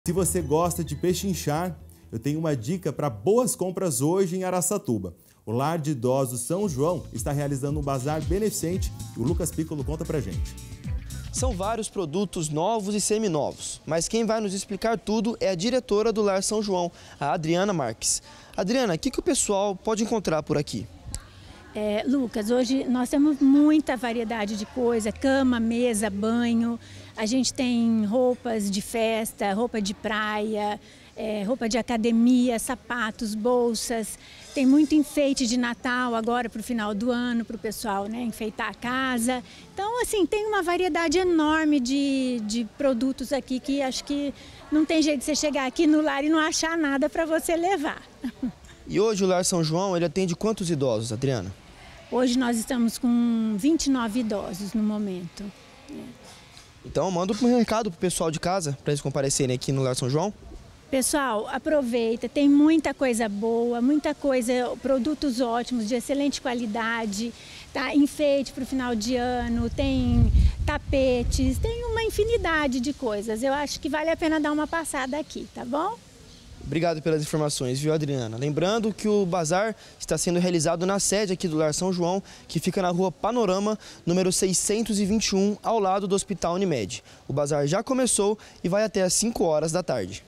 Se você gosta de pechinchar, eu tenho uma dica para boas compras hoje em Araçatuba. O Lar de Idosos São João está realizando um bazar beneficente e o Lucas Piccolo conta pra gente. São vários produtos novos e seminovos, mas quem vai nos explicar tudo é a diretora do Lar São João, a Adriana Marques. Adriana, o que o pessoal pode encontrar por aqui? Lucas, hoje nós temos muita variedade de coisa, cama, mesa, banho. A gente tem roupas de festa, roupa de praia, roupa de academia, sapatos, bolsas. Tem muito enfeite de Natal agora para o final do ano, para o pessoal, né, enfeitar a casa. Então, assim, tem uma variedade enorme de produtos aqui que acho que não tem jeito de você chegar aqui no lar e não achar nada para você levar. E hoje o Lar São João, ele atende quantos idosos, Adriana? Hoje nós estamos com 29 idosos no momento. Então manda um recado pro pessoal de casa, para eles comparecerem aqui no Lar São João. Pessoal, aproveita, tem muita coisa boa, muita coisa, produtos ótimos, de excelente qualidade, tá? Enfeite para o final de ano, tem tapetes, tem uma infinidade de coisas. Eu acho que vale a pena dar uma passada aqui, tá bom? Obrigado pelas informações, viu, Adriana? Lembrando que o bazar está sendo realizado na sede aqui do Lar São João, que fica na rua Panorama, número 621, ao lado do Hospital Unimed. O bazar já começou e vai até às 5 horas da tarde.